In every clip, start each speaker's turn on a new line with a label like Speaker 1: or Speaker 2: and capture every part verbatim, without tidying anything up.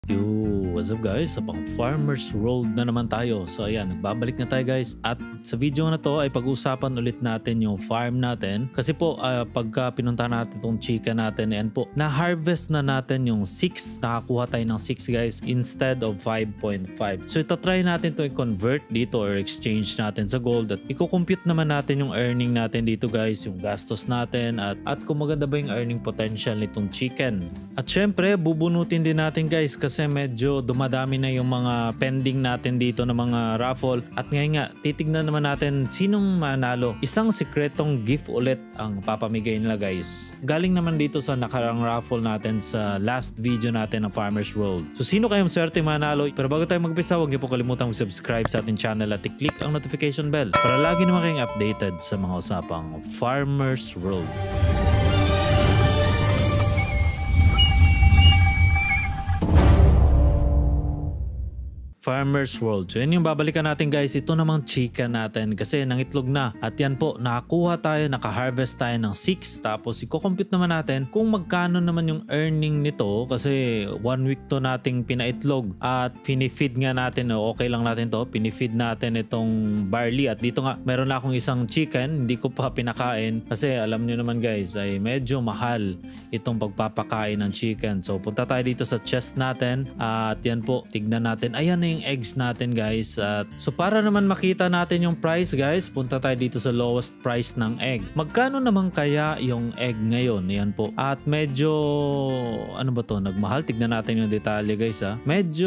Speaker 1: Yo, what's up guys? Sa pang Farmers World na naman tayo. So ayan, nagbabalik na tayo guys. At sa video na to ay pag-usapan ulit natin yung farm natin. Kasi po uh, pagka pinunta natin itong chicken natin, ayan po, na-harvest na natin yung six. Nakakuha tayo ng six guys instead of five point five. So ito try natin to i-convert dito or exchange natin sa gold. At i-compute naman natin yung earning natin dito guys, yung gastos natin at, at kung maganda ba yung earning potential nitong chicken. At syempre, bubunutin din natin guys kasi medyo dumadami na yung mga pending natin dito na mga raffle. At ngayon nga, titignan naman natin sinong manalo. Isang sikretong gift ulit ang papamigay nila guys. Galing naman dito sa nakarang raffle natin sa last video natin ng Farmers World. So sino kayong swerte manalo? Pero bago tayo magpisa, huwag niyo po kalimutan mag-subscribe sa ating channel at i-click ang notification bell para lagi naman kayong updated sa mga usapang Farmers World. Farmers World. So yun yung babalikan natin guys. Ito namang chicken natin kasi nangitlog na. At yan po, nakakuha tayo, naka-harvest tayo ng six. Tapos i-compute naman natin kung magkano naman yung earning nito kasi one week to nating pinaitlog. At pinifeed nga natin, okay lang natin to, pinifeed natin itong barley. At dito nga, meron na akong isang chicken, hindi ko pa pinakain kasi alam nyo naman guys, ay medyo mahal itong pagpapakain ng chicken. So punta tayo dito sa chest natin at yan po, tignan natin. Ayan na yung eggs natin guys. At so para naman makita natin yung price guys, punta tayo dito sa lowest price ng egg. Magkano naman kaya yung egg ngayon? Yan po. At medyo ano ba to? Nagmahal. Tignan natin yung detalye guys ha. Medyo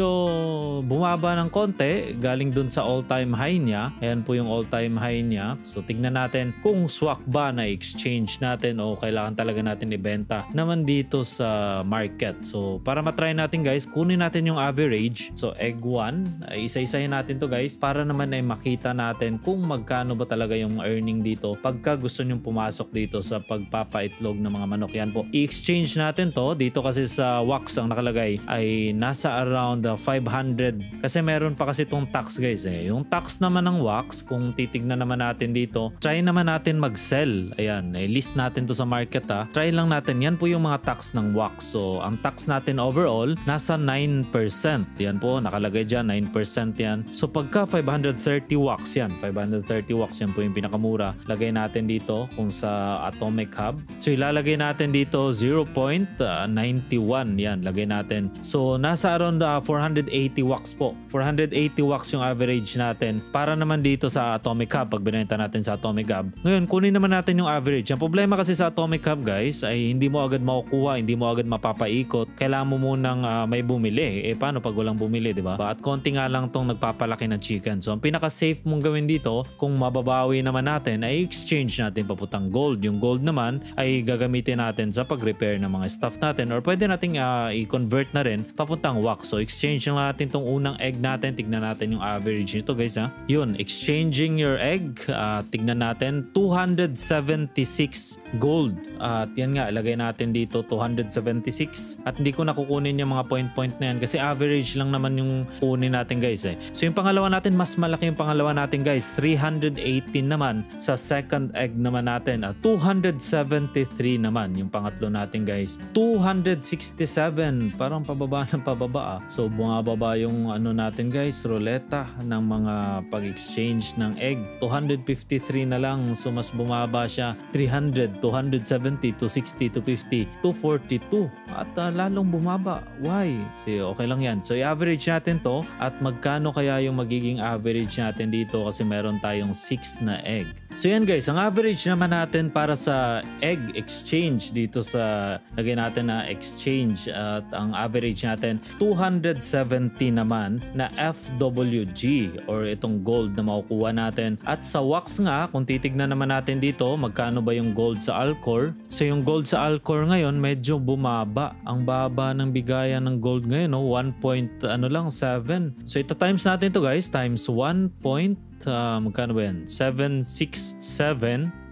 Speaker 1: bumaba ng konti galing dun sa all time high niya. Ayan po yung all time high niya. So tignan natin kung swak ba na exchange natin o kailangan talaga natin ibenta naman dito sa market. So para matry natin guys, kunin natin yung average. So egg one, ay isa-isahin natin to guys para naman ay makita natin kung magkano ba talaga yung earning dito pagka gusto nyong pumasok dito sa pagpapaitlog ng mga manok. Yan po, i-exchange natin to dito kasi sa wax ang nakalagay ay nasa around uh, five hundred kasi meron pa kasi itong tax guys eh. Yung tax naman ng wax, kung titignan naman natin dito, try naman natin mag-sell. Ayan, eh, list natin to sa market ha. Try lang natin, yan po yung mga tax ng wax. So ang tax natin overall nasa nine percent. Yan po, nakalagay dyan nine percent yan. So pagka five hundred thirty wax yan, five hundred thirty wax yan po yung pinakamura. Lagay natin dito kung sa atomic hub. So ilalagay natin dito zero point nine one yan, lagay natin. So nasa around uh, four hundred eighty wax po. four hundred eighty wax yung average natin para naman dito sa atomic hub pag binenta natin sa atomic hub. Ngayon kunin naman natin yung average. Ang problema kasi sa atomic hub guys ay hindi mo agad makukuha, hindi mo agad mapapaikot. Kailangan mo munang uh, may bumili. Eh paano pag walang bumili, di ba? At konti nga lang tong nagpapalaki ng chicken. So ang pinaka-safe mong gawin dito, kung mababawi naman natin, ay exchange natin papuntang gold. Yung gold naman ay gagamitin natin sa pag-repair ng mga stuff natin or pwede nating uh, i-convert na rin papuntang wax. So exchange lang natin tong unang egg natin. Tignan natin yung average nito guys ha. Yun, exchanging your egg. Uh, tignan natin two hundred seventy-six gold. At uh, yan nga, ilagay natin dito two hundred seventy-six. At hindi ko nakukunin yung mga point-point na yan kasi average lang naman yung kunin natin guys eh. So yung pangalawa natin, mas malaki yung pangalawa natin guys, three hundred eighteen naman. Sa second egg naman natin at two hundred seventy-three naman yung pangatlo natin guys, two hundred sixty-seven, parang pababa ng pababa ah. So bumababa yung ano natin guys, ruleta ng mga pag-exchange ng egg, two hundred fifty-three na lang. So mas bumaba siya, three hundred, two hundred seventy, two sixty, two fifty, two forty-two at uh, lalong bumaba. Why? So okay lang yan. So i-average natin to at magkano kaya yung magiging average natin dito kasi meron tayong six na egg. So yan guys, ang average naman natin para sa egg exchange dito sa lagay natin na exchange at ang average natin two hundred seventy naman na F W G or itong gold na makukuha natin. At sa wax nga, kung titignan naman natin dito, magkano ba yung gold sa Alcor? So yung gold sa Alcor ngayon medyo bumaba. Ang baba ng bigayan ng gold ngayon, no? one point ano lang seven. So ito times natin to guys, times one point uh, magkano ba yan? seven six seven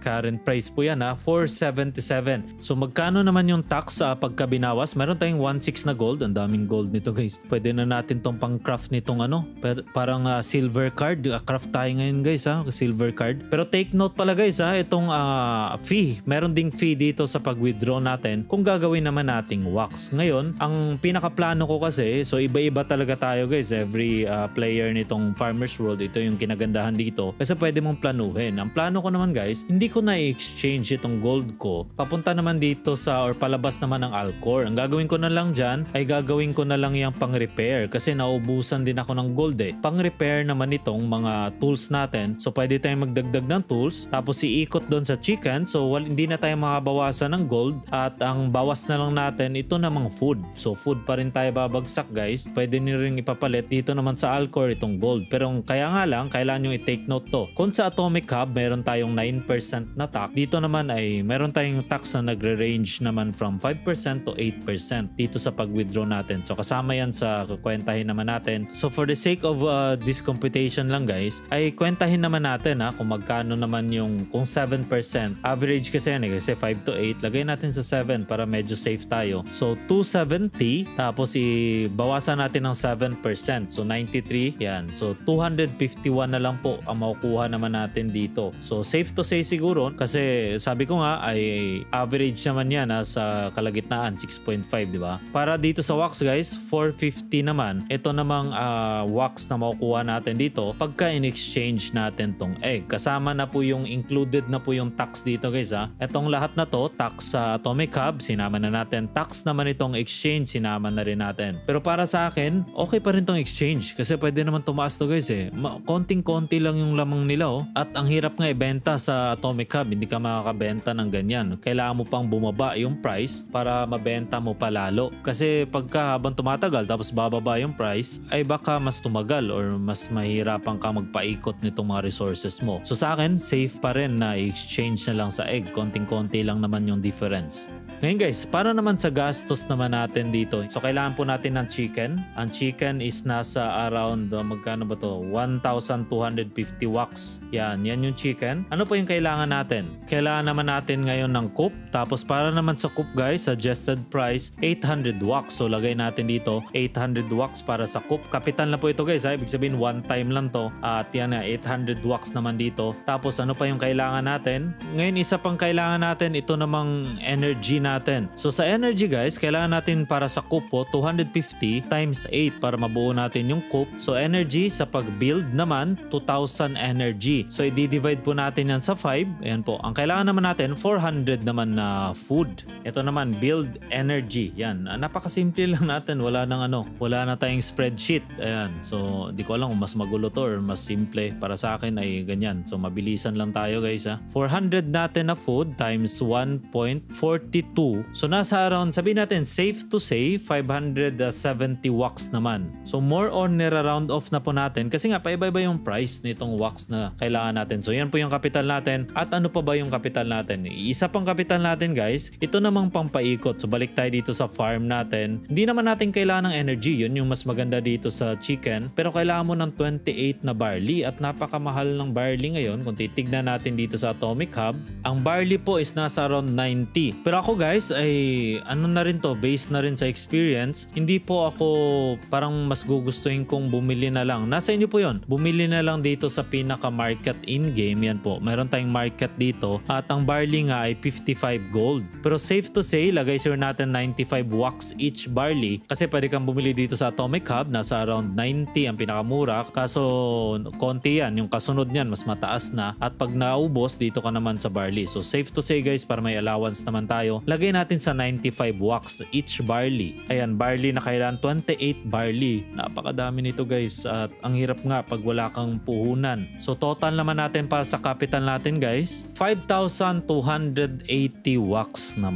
Speaker 1: current price po yan ha, four seventy-seven. So magkano naman yung tax sa uh, pagka binawas? Meron tayong one six na gold. Ang daming gold nito guys. Pwede na natin tong pang craft nitong ano, per, parang uh, silver card. Uh, craft tayo ngayon guys ha, silver card. Pero take note pala guys ha, itong uh, fee. Meron ding fee dito sa pag-withdraw natin kung gagawin naman nating wax. Ngayon, ang pinakaplano ko kasi, so iba-iba talaga tayo guys. Every uh, player nitong Farmers World, ito yung kinagandahan dito. Kasi pwede mong planuhin. Ang plano ko naman guys, hindi ko na i-exchange itong gold ko. Papunta naman dito sa, or palabas naman ng Alcor. Ang gagawin ko na lang dyan, ay gagawin ko na lang yung pang-repair. Kasi naubusan din ako ng gold eh. Pang-repair naman itong mga tools natin. So pwede tayong magdagdag ng tools. Tapos iikot doon sa chicken. So wal, hindi na tayo makabawasan ng gold. At ang bawas na lang natin, ito namang food. So food pa rin tayo babagsak guys. Pwede nyo rin ipapalit dito naman sa Alcor itong gold. Pero kaya nga lang, kailangan nyo i-take note to. Kung sa Atomic Hub, meron tayong nine percent na tax. Dito naman ay meron tayong tax na nagre-range naman from five percent to eight percent dito sa pag-withdraw natin. So kasama yan sa kukwentahin naman natin. So for the sake of uh, this computation lang guys, ay kwentahin naman natin ha, kung magkano naman yung, kung seven percent. Average kasi yan eh, kasi five to eight. Lagay natin sa seven para medyo safe tayo. So two seventy, tapos ibawasan natin ng seven percent. So ninety-three, yan. So two fifty-one na lang po ang makukuha naman natin dito. So safe to say siguro, kasi sabi ko nga ay average naman yan ha, sa kalagitnaan six point five, di ba? Para dito sa wax guys, four fifty naman. Ito namang uh, wax na makukuha natin dito pagka in-exchange natin tong egg. Kasama na po yung included na po yung tax dito guys ha. Itong lahat na to, tax sa Atomic Hub, sinama na natin. Tax naman itong exchange, sinama na rin natin. Pero para sa akin, okay pa rin tong exchange kasi pwede naman tumaas to guys eh. Konting-konti lang yung lamang nila oh. At ang hirap nga ibenta sa Atomic Hub, hindi ka makakabenta ng ganyan. Kailangan mo pang bumaba yung price para mabenta mo palalo. Kasi pagka habang tumatagal tapos bababa yung price, ay baka mas tumagal or mas mahirapan ka magpaikot nitong mga resources mo. So sa akin, safe pa rin na i-exchange na lang sa egg. Konting-konti lang naman yung difference. Ngayon guys, para naman sa gastos naman natin dito. So kailangan po natin ng chicken. Ang chicken is nasa around, uh, magkano ba to? one thousand two hundred fifty wax. Yan, yan yung chicken. Ano po yung kailangan natin? Kailangan naman natin ngayon ng coop. Tapos para naman sa coop guys, suggested price eight hundred wax. So lagay natin dito eight hundred wax para sa coop. Kapital na po ito guys ha. Ibig sabihin one time lang to. At yan na, eight hundred wax naman dito. Tapos ano pa yung kailangan natin? Ngayon isa pang kailangan natin, ito namang energy natin. So sa energy guys, kailangan natin para sa coop po, two hundred fifty times eight para mabuo natin yung coop. So energy sa pag-build naman, two thousand energy. So i-divide po natin yan sa five. Ayan po. Ang kailangan naman natin, four hundred naman na food. Ito naman, build energy. Yan. Napakasimple lang natin. Wala nang ano. Wala na tayong spreadsheet. Ayan. So di ko alam kung mas magulo to or mas simple. Para sa akin ay ganyan. So mabilisan lang tayo guys ha. four hundred natin na food times one point four two. So nasa around, sabihin natin safe to say five hundred seventy wax naman. So more on nira-round off na po natin kasi nga paiba-iba yung price nitong wax na kailangan natin. So yan po yung kapital natin. At ano pa ba yung kapital natin? Isa pang kapital natin guys, ito namang pampaikot. So balik tayo dito sa farm natin. Hindi naman natin kailangan ng energy. Yun yung mas maganda dito sa chicken. Pero kailangan mo ng twenty-eight na barley at napakamahal ng barley ngayon. Kung titignan natin dito sa Atomic Hub, ang barley po is nasa around ninety. Pero ako guys ay ano na rin to, based na rin sa experience, hindi po ako parang mas gugustuhin kong bumili na lang. Nasa inyo po yon. Bumili na lang dito sa pinaka market in-game. Yan po. Meron tayong market dito at ang barley nga ay fifty-five gold. Pero safe to say, lagay sure natin ninety-five wax each barley kasi pwede kang bumili dito sa Atomic Hub. Nasa around ninety ang pinakamura. Kaso konti yan. Yung kasunod niyan mas mataas na at pag naubos dito ka naman sa barley. So safe to say guys, para may allowance naman tayo, lagay natin sa ninety-five wax each barley. Ayan, barley na kailangan twenty-eight barley. Napakadami nito guys at ang hirap nga pag wala kang puhunan. So total naman natin para sa capital natin guys, five thousand two hundred eighty wax naman.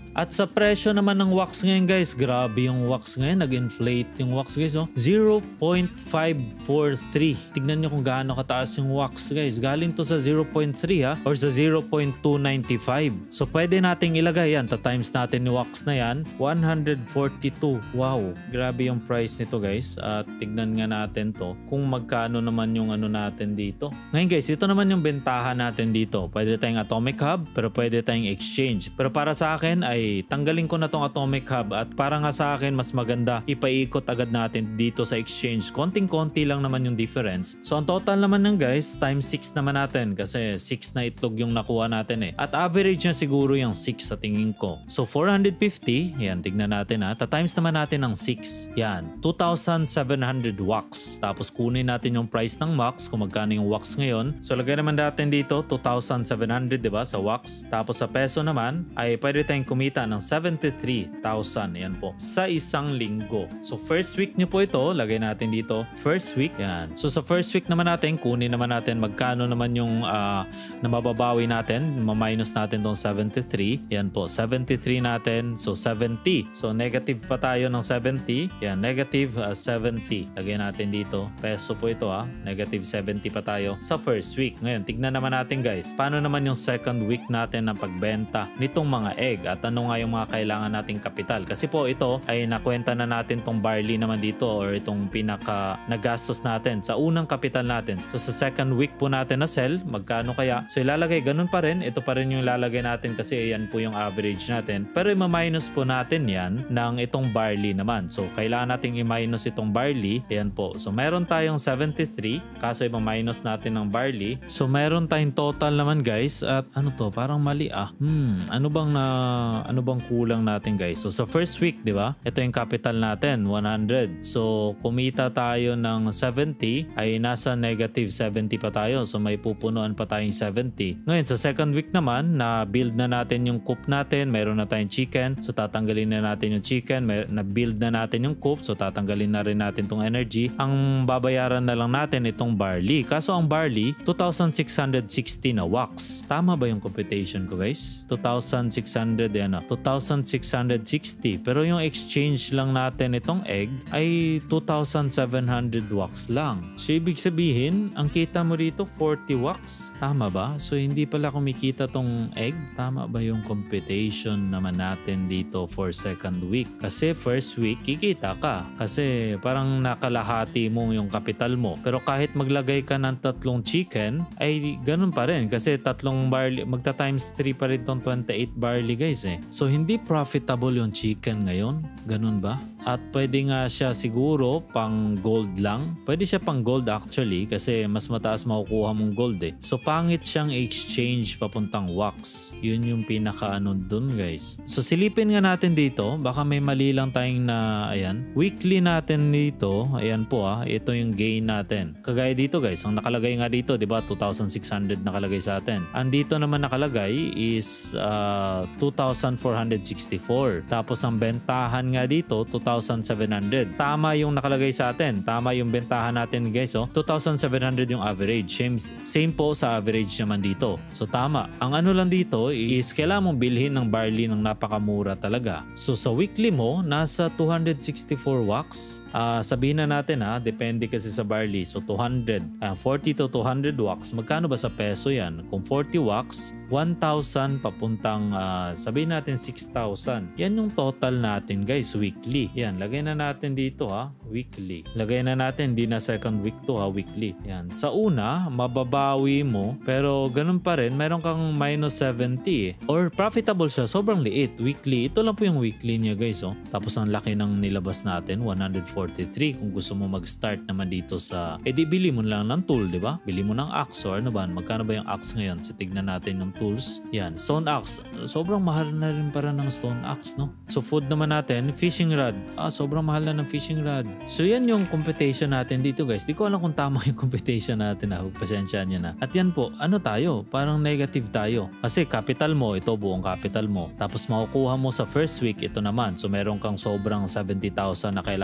Speaker 1: At sa presyo naman ng wax ngayon guys, grabe yung wax ngayon, nag-inflate yung wax guys, oh. zero point five four three. Tignan nyo kung gaano kataas yung wax guys. Galing to sa zero point three ha, or sa zero point two nine five. So pwede nating ilagay yan, ta-times natin yung wax na yan, one hundred forty-two. Wow, grabe yung price nito guys. At tignan nga natin to kung magkano naman yung ano natin dito. Ngayon guys, ito naman yung bentahan natin dito. Pwede tayong atomic hub, pero pwede tayong exchange. Pero para sa akin ay tanggalin ko na tong atomic hub, at para nga sa akin mas maganda ipaikot agad natin dito sa exchange. Konting-konti lang naman yung difference. So ang total naman ng guys, times six naman natin kasi six na itlog yung nakuha natin eh. At average niya siguro yung six sa tingin ko. So four hundred fifty, yan tignan natin ha. Ta-times naman natin ng six. Yan, two thousand seven hundred wax. Tapos kunin natin yung price ng wax kung magkano yung wax ngayon. So lagay naman natin dito two thousand seven hundred, diba, sa wax. Tapos sa peso naman ay pwede tayong kumita ng seventy-three thousand. Yan po, sa isang linggo. So first week nyo po ito, lagay natin dito first week. Yan. So sa first week naman natin, kunin naman natin magkano naman yung uh, na mababawi natin. Ma-minus natin tong seventy-three. Yan po, seventy-three natin. So seventy. So negative pa tayo ng seventy. Yan, negative uh, seventy. Lagay natin dito. Peso po ito ha. Negative seventy pa tayo sa first week. Ngayon, tignan naman natin guys. Paano naman yung second week natin ng pagbenta nitong mga egg? At ano nga yung mga kailangan nating kapital? Kasi po ito ay nakwenta na natin tong barley naman dito, or itong pinaka nagastos natin sa unang kapital natin. So sa second week po natin na sell, magkano kaya? So ilalagay ganun pa rin. Ito pa rin yung ilalagay natin kasi yan po yung average natin. Pero i-minus po natin yan ng itong barley naman. So kailangan nating i-minus itong barley. Yan po. So meron tayong seventy-three kaso i-minus natin ng barley. So meron tayong total naman guys. At ano to? Parang mali ah. Hmm, ano bang na ano bang kulang natin guys? So sa first week, di ba? Ito yung capital natin, one hundred. So kumita tayo ng seventy, ay nasa negative seventy pa tayo. So may pupunuan pa tayong seventy. Ngayon sa second week naman, na build na natin yung coop natin, mayroon na tayong chicken. So tatanggalin na natin yung chicken, may, na build na natin yung coop. So tatanggalin na rin natin tong energy. Ang babayaran na lang natin itong barley. Kaso ang barley, two thousand six hundred sixty na wax. Tama ba yung computation ko guys? two thousand six hundred yan ah. two thousand six hundred sixty. Pero yung exchange lang natin itong egg ay two thousand seven hundred wax lang. So ibig sabihin, ang kita mo rito forty wax. Tama ba? So hindi pala kumikita tong egg. Tama ba yung computation naman natin dito for second week? Kasi first week kikita ka. Kasi parang nakalahati mo yung kapital mo. Pero kahit maglagay ka ng tatlong chicken, ay ganun pa rin. Kasi tatlong barley, magta times three pa rin tong twenty-eight barley guys eh. So hindi profitable yung chicken ngayon. Ganun ba? At pwede nga siya siguro pang gold lang. Pwede siya pang gold actually kasi mas mataas makukuha mong gold eh. So pangit siyang exchange papuntang wax. Yun yung pinaka ano dun guys. So silipin nga natin dito. Baka may mali lang tayong na ayan. Weekly natin dito. Ayan po ah. Ito yung gain natin. Kagaya dito guys. Ang nakalagay nga dito diba two thousand six hundred nakalagay sa atin. Andito naman nakalagay is uh, two thousand four hundred sixty-four. Tapos ang bentahan nga dito two thousand seven hundred. Tama yung nakalagay sa atin. Tama yung bentahan natin guys oh. two thousand seven hundred yung average. Same, same po sa average naman dito. So tama. Ang ano lang dito is kailangan mong bilhin ng barley ng napakamura talaga. So sa weekly mo nasa two hundred sixty-four wax. Uh, sabihin na natin ha, depende kasi sa barley. So two hundred, uh, forty to two hundred wax. Magkano ba sa peso yan? Kung forty wax, one thousand papuntang uh, sabihin natin six thousand. Yan yung total natin guys weekly. Yan, lagay na natin dito ha, weekly. Lagay na natin, di na second week to ha, weekly. Yan, sa una mababawi mo pero ganun pa rin, meron kang minus seventy eh. Or profitable siya, sobrang liit. Weekly, ito lang po yung weekly niya guys oh. Tapos ang laki ng nilabas natin, one hundred forty-three. Kung gusto mo mag-start naman dito sa, eh di bili mo lang ng tool, di ba? Bili mo ng axe or ano ba? Magkano ba yung axe ngayon? So tignan natin yung tools. Yan, stone axe. Sobrang mahal na rin para ng stone axe, no? So food naman natin, fishing rod. Ah, sobrang mahal na ng fishing rod. So yan yung computation natin dito guys. Di ko alam kung tama yung computation natin ha. Pasensyahan nyo na. At yan po, ano tayo? Parang negative tayo. Kasi capital mo, ito buong capital mo. Tapos makukuha mo sa first week, ito naman. So meron kang sobrang seventy thousand na kailangan mo pang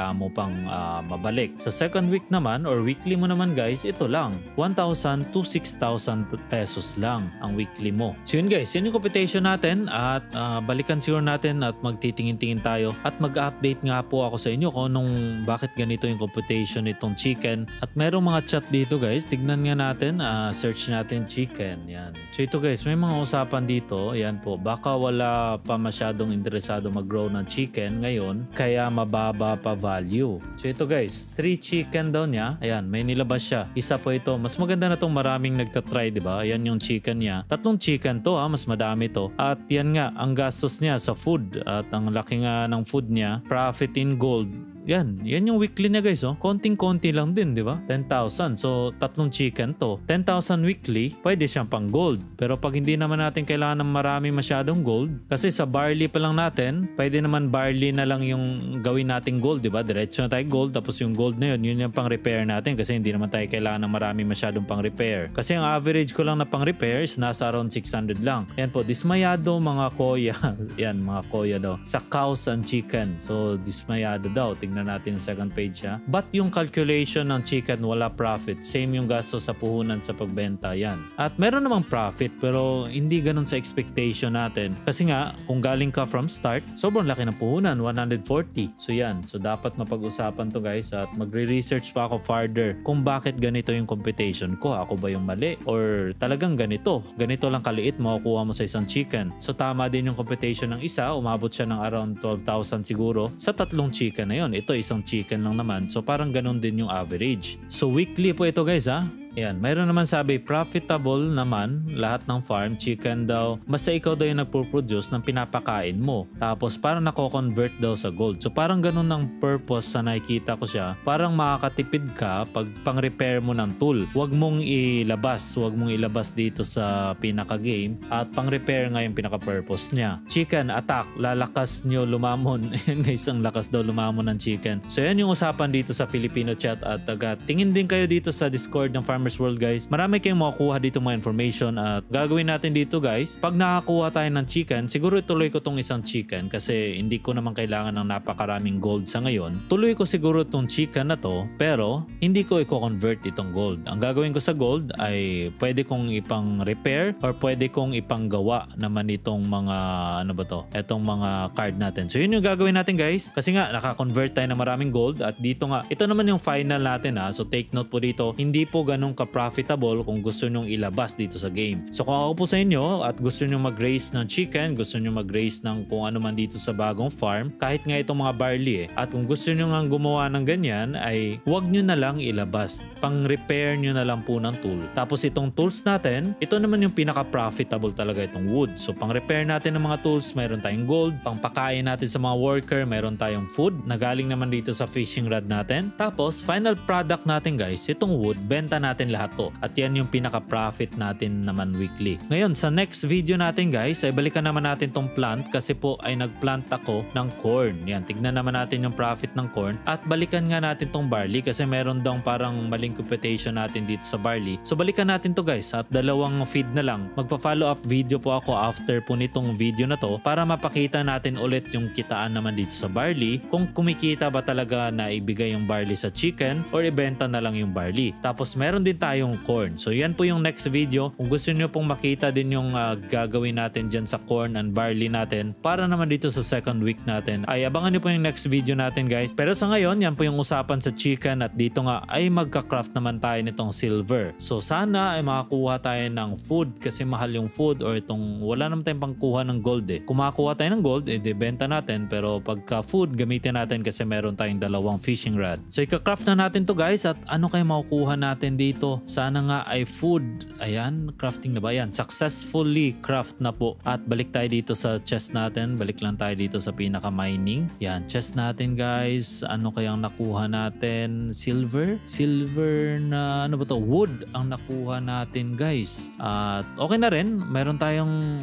Speaker 1: pang uh, mabalik. Sa second week naman or weekly mo naman guys, ito lang. one thousand to six thousand pesos lang ang weekly mo. So yun guys, yun yung computation natin at uh, balikan siguro natin at magtitingin-tingin tayo at mag-update nga po ako sa inyo kung nung bakit ganito yung computation nitong chicken. At merong mga chat dito guys, tignan nga natin, uh, search natin chicken. Yan. So ito guys, may mga usapan dito. Yan po, baka wala pa masyadong interesado mag-grow ng chicken ngayon kaya mababa pa value. So ito guys, three chicken daw niya. Ayan, may nilabas siya. Isa po ito. Mas maganda na tong maraming nagtatry, di ba? Ayan yung chicken niya. Tatlong chicken to ha, mas madami to. At yan nga, ang gastos niya sa food at ang laki nga ng food niya, profit in gold. Yan, yan yung weekly niya guys, oh. Konting-konti lang din, di ba? ten thousand. So, tatlong chicken to. ten thousand weekly, pwede siyang pang gold. Pero pag hindi naman natin kailangan ng marami masyadong gold, kasi sa barley pa lang natin, pwede naman barley na lang yung gawin nating gold, di ba? Diretso na tayo gold, tapos yung gold na yun, yun yung pang repair natin kasi hindi naman tayo kailangan ng marami masyadong pang repair. Kasi ang average ko lang na pang repair is nasa around six hundred lang. Yan po, dismayado mga koya. Yan, mga koya daw. Sa cows and chicken. So, dismayado daw. Tingnan na natin yung second page ha. But yung calculation ng chicken wala profit. Same yung gasto sa puhunan sa pagbenta yan. At meron namang profit pero hindi ganun sa expectation natin. Kasi nga kung galing ka from start, sobrang laki ng puhunan, one hundred forty. So yan. So dapat mapag-usapan to guys at magre-research pa ako further kung bakit ganito yung computation ko. Ako ba yung mali? Or talagang ganito? Ganito lang kaliit makukuha mo sa isang chicken. So tama din yung computation ng isa. Umabot siya ng around twelve thousand siguro sa tatlong chicken na yun. Ito isang chicken lang naman. So parang ganun din yung average. So weekly po ito guys ha. Yan, mayroon naman sabi, profitable naman lahat ng farm, chicken daw. Basta ikaw daw yung nagpo-produce ng pinapakain mo. Tapos parang nako-convert daw sa gold. So parang ganun ng purpose sa nakikita ko siya. Parang makakatipid ka pag pang-repair mo ng tool. Huwag mong ilabas, huwag mong ilabas dito sa pinaka-game. At pang-repair nga yung pinaka-purpose niya. Chicken, attack, lalakas nyo lumamon. Yan guys, ang lakas daw lumamon ng chicken. So yan yung usapan dito sa Filipino chat. At taga, tingin din kayo dito sa Discord ng Farm World guys. Marami kayong makukuha dito mga information at gagawin natin dito guys. Pag nakakuha tayo ng chicken, siguro ituloy ko tong isang chicken kasi hindi ko naman kailangan ng napakaraming gold sa ngayon. Tuloy ko siguro tong chicken na to pero hindi ko i-convert itong gold. Ang gagawin ko sa gold ay pwede kong ipang repair or pwede kong ipanggawa naman itong mga ano ba to? Itong mga card natin. So yun yung gagawin natin guys kasi nga naka-convert tayo ng maraming gold at dito nga ito naman yung final natin ha. So take note po dito, hindi po ganun ka-profitable kung gusto nyong ilabas dito sa game. So kung ako po sa inyo at gusto nyong mag-raise ng chicken, gusto nyong mag-raise ng kung ano man dito sa bagong farm, kahit nga itong mga barley eh. At kung gusto nyo nga gumawa ng ganyan ay huwag nyo na lang ilabas. Pang-repair nyo na lang po ng tool. Tapos itong tools natin, ito naman yung pinaka-profitable talaga itong wood. So pang-repair natin ng mga tools, mayroon tayong gold. Pang-pakain natin sa mga worker, mayroon tayong food na galing naman dito sa fishing rod natin. Tapos final product natin guys, itong wood, benta natin lahat to. At yan yung pinaka-profit natin naman weekly. Ngayon, sa next video natin guys, ay balikan naman natin tong plant kasi po ay nagplant ako ng corn. Yan, tignan naman natin yung profit ng corn at balikan nga natin tong barley kasi meron daw parang maling computation natin dito sa barley. So balikan natin to guys at dalawang feed na lang. Magpa-follow up video po ako after po nitong video na to para mapakita natin ulit yung kitaan naman dito sa barley. Kung kumikita ba talaga na ibigay yung barley sa chicken or ibenta na lang yung barley. Tapos meron din tayong corn. So yan po yung next video. Kung gusto nyo pong makita din yung uh, gagawin natin dyan sa corn and barley natin para naman dito sa second week natin, ay abangan nyo po yung next video natin guys. Pero sa ngayon, yan po yung usapan sa chicken at dito nga ay magka-craft naman tayo nitong silver. So sana ay makakuha tayo ng food kasi mahal yung food or itong wala naman tayong pangkuha ng gold eh. Kung makakuha tayo ng gold, eh debenta natin pero pagka food, gamitin natin kasi meron tayong dalawang fishing rod. So ika-craft na natin to guys at ano kayo makukuha natin dito? Sana nga ay food. Ayan, crafting na ba? Ayan, successfully craft na po. At balik tayo dito sa chest natin. Balik lang tayo dito sa pinaka-mining. Yan, chest natin guys. Ano kayang nakuha natin? Silver? Silver na ano ba to? Wood ang nakuha natin guys. At okay na rin. Meron tayong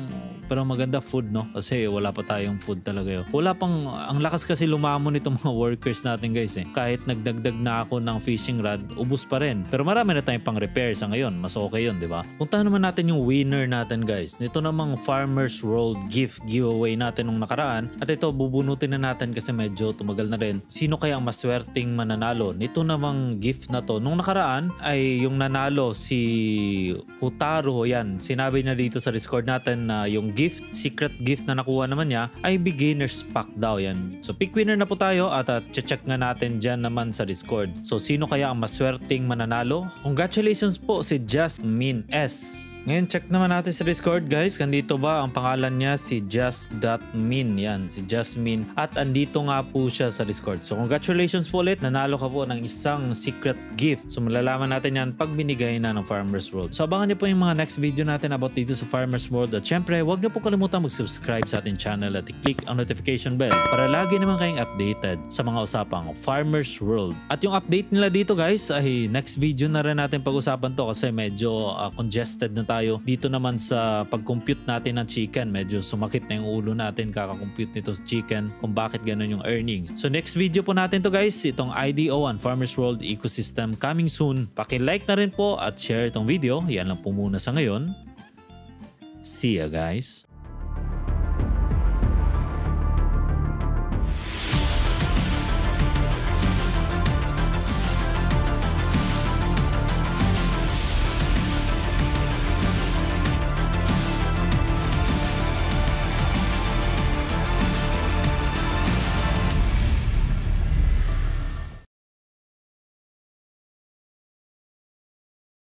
Speaker 1: Pero maganda food, no? Kasi wala pa tayong food talaga yun. Wala pang, ang lakas kasi lumamon itong mga workers natin guys eh. Kahit nagdagdag na ako ng fishing rod, ubus pa rin. Pero marami na tayong pang repair sa ngayon. Mas okay yun, di ba? Puntahan naman natin yung winner natin guys. Nito namang Farmers World gift giveaway natin nung nakaraan. At ito, bubunutin na natin kasi medyo tumagal na rin. Sino kaya ang maswerteng mananalo? Nito namang gift na to. Nung nakaraan ay yung nanalo si Hutaru. Yan, sinabi na dito sa Discord natin na yung gift, secret gift na nakuha naman niya ay beginner's pack daw yan. So pick winner na po tayo at uh, check nga natin dyan naman sa Discord. So sino kaya ang maswerteng mananalo? Congratulations po si Jasmine S. Ngayon check naman natin sa Discord guys. Kandito ba ang pangalan niya? Si just.min. Yan, si Jasmine. At andito nga po siya sa Discord. So congratulations po ulit. Nanalo ka po ng isang secret gift. So malalaman natin yan pag binigay na ng Farmers World. So abangan niyo po yung mga next video natin about dito sa Farmers World. At syempre, huwag niyo po kalimutan mag-subscribe sa ating channel at i-click ang notification bell para lagi naman kayong updated sa mga usapang Farmers World. At yung update nila dito guys ay next video na rin natin pag-usapan to kasi medyo uh, congested na tayo. Dito naman sa pag-compute natin ng chicken, medyo sumakit na yung ulo natin kaka-compute nito sa chicken kung bakit ganun yung earnings. So next video po natin to guys, itong I D O and Farmers World Ecosystem coming soon. Paki-like na rin po at share itong video. Yan lang po muna sa ngayon. See ya guys!